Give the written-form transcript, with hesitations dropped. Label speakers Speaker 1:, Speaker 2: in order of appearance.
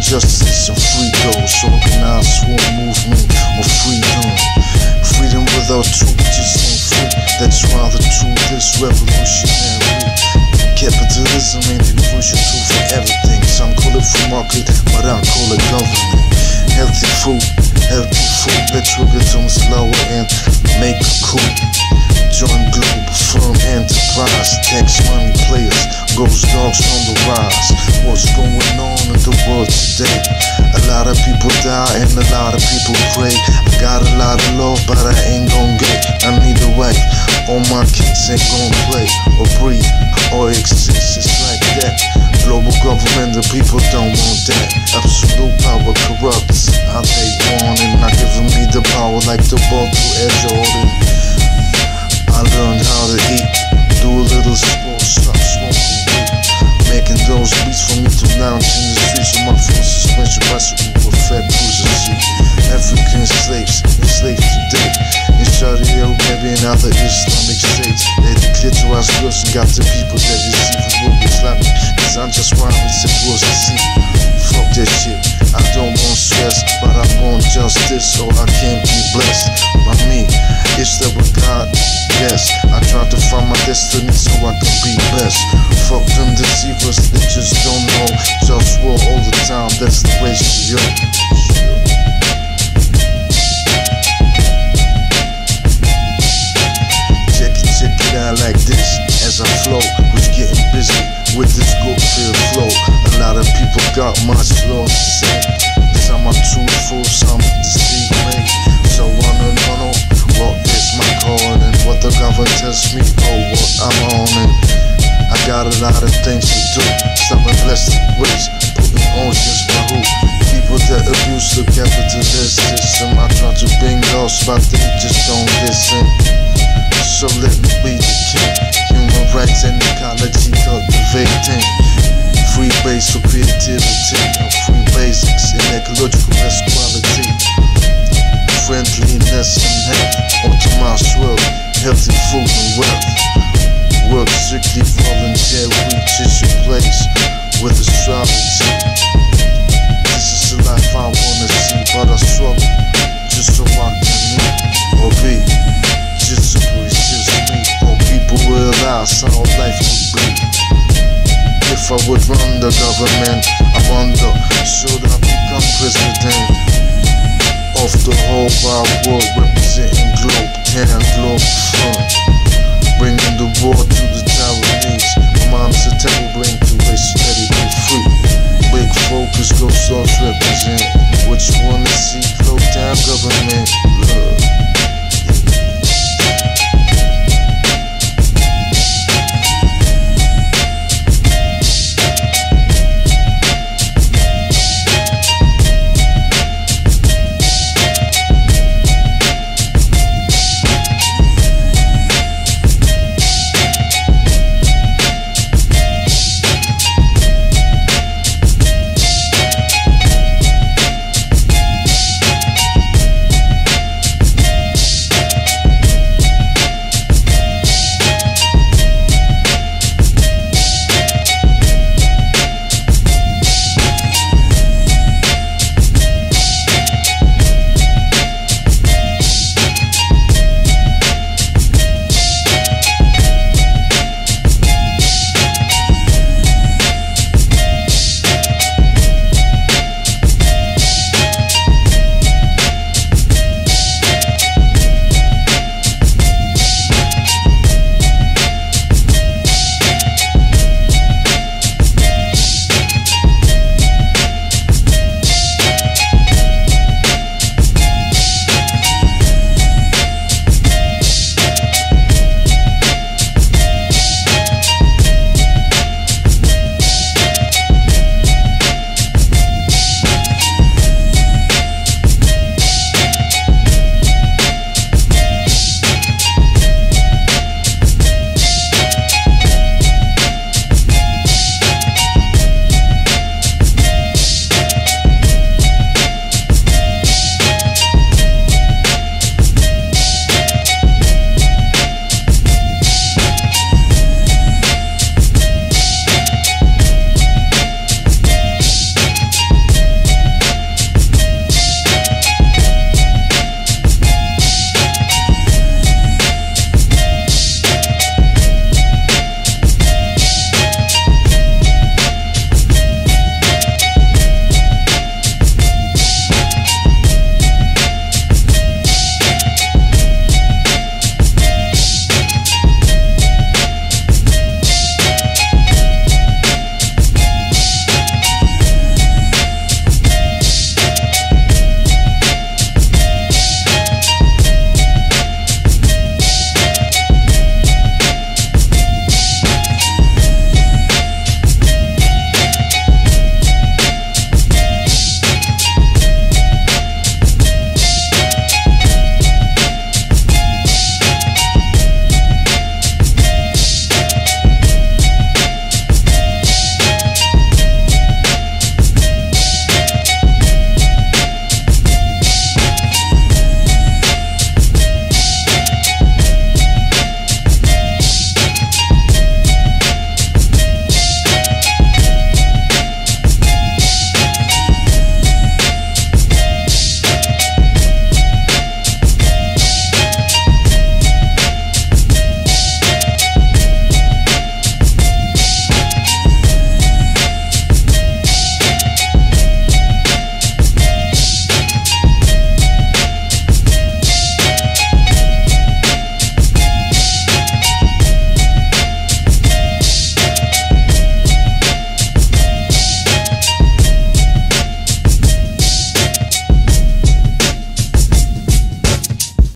Speaker 1: justice and free those. Organized for a movement of freedom. Freedom without truth just ain't free. That's why the truth is revolutionary. Capitalism ain't the universal tool for everything. Some call it free market, but I call it government. Healthy food, let's work it on slower and make a coup. Join Globalfirm enterprise, tax money players, GhostDogz on the rise. What's going on in the world today? A lot of people die and a lot of people pray. I got a lot of love, but I ain't gon' get. I need a wife, all my kids ain't gon' play or breathe or exist. It's like that. Global government, the people don't want that. Absolute power corrupts how they want it. Not giving me the power like the ball to Air Jordan. I learned how to eat, do a little sports, stop smoking weed. Making those beats for me to lounge in the streets of my full suspension bicycle with fat cruiser seat. African slaves, enslaved today in Saudi Arabia and other Islamic states. They declare to us girls and got the people that receive the word Islamic. Cause I'm just rhyming supposed to see. Fuck that shit, I don't want stress, but I want justice so I can be blessed. By me, it's that with God, yes. I try to find my destiny so I can be best. Fuck them deceivers, they just don't know. JustWar all the time, that's the ratio. Check it out like this as I flow. We're getting busy with this good feel flow. A lot of people got much love to say. Some are truthful, some deceive me. So wanna know what is my calling? What the government tells me, oh what I'm on it. I got a lot of things to do. Stopping plastic waste, putting oceans by who? People that abuse the capitalist system. I try to bring laws, but they just don't listen. So let me be the king. Human rights and ecology cultivating. Free base for creativity and free basics in ecological equality. Friendliness and health, optimized world, healthy food and wealth. Work strictly volunteer, reaches your place with astrology. This is the life I wanna see, but I struggle just so I can live or be. Just agree, just me, or people realize how life could be. If I would run the government, I wonder, should I become president of the whole wide world, representing Globetown, Globalfirm, bringing the war to the Taiwanese. My mom's a terrible brain to race, let it be free. Big focus, GhostDogz represent. What you wanna see, Globetown government, love.